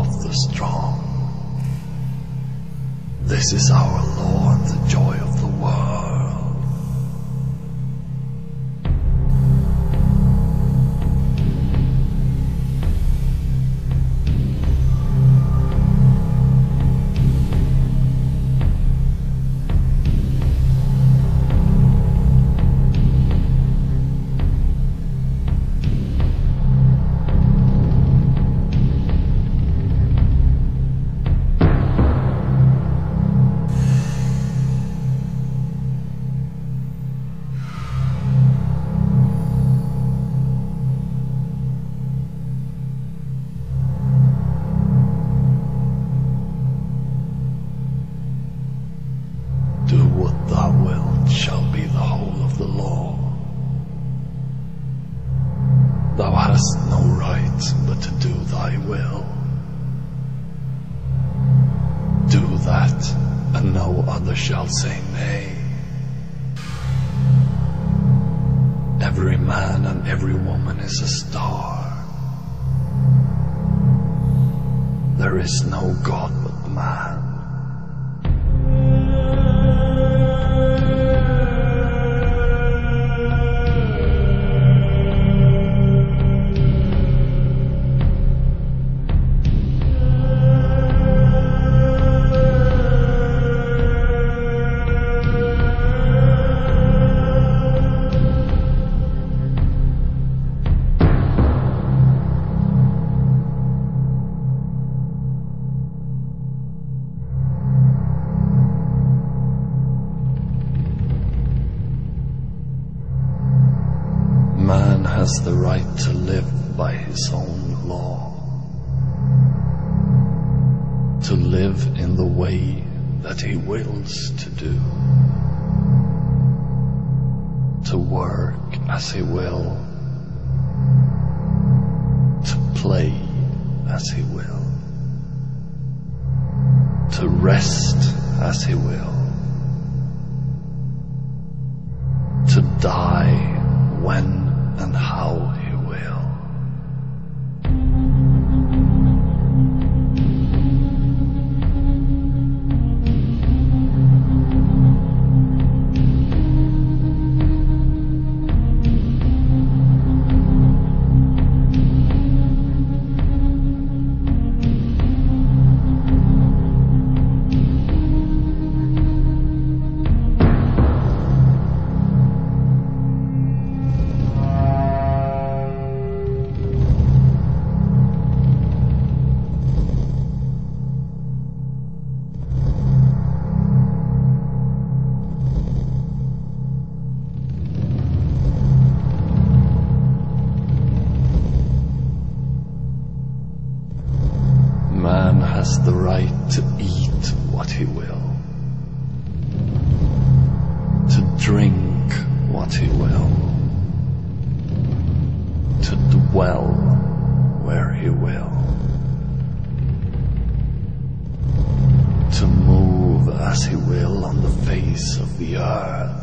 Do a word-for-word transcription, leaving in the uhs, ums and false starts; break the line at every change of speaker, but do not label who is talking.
of the strong. This is our law and the joy of the world. Do what thou wilt shall be the whole of the law. Thou hast no right but to do thy will. Do that, and no other shall say nay. Every man and every woman is a star. There is no God but man. Man has the right to live by his own law, to live in the way that he wills to do, to work as he will, to play as he will, to rest as he will, to die when and how he will. Man has the right to eat what he will, to drink what he will, to dwell where he will, to move as he will on the face of the earth.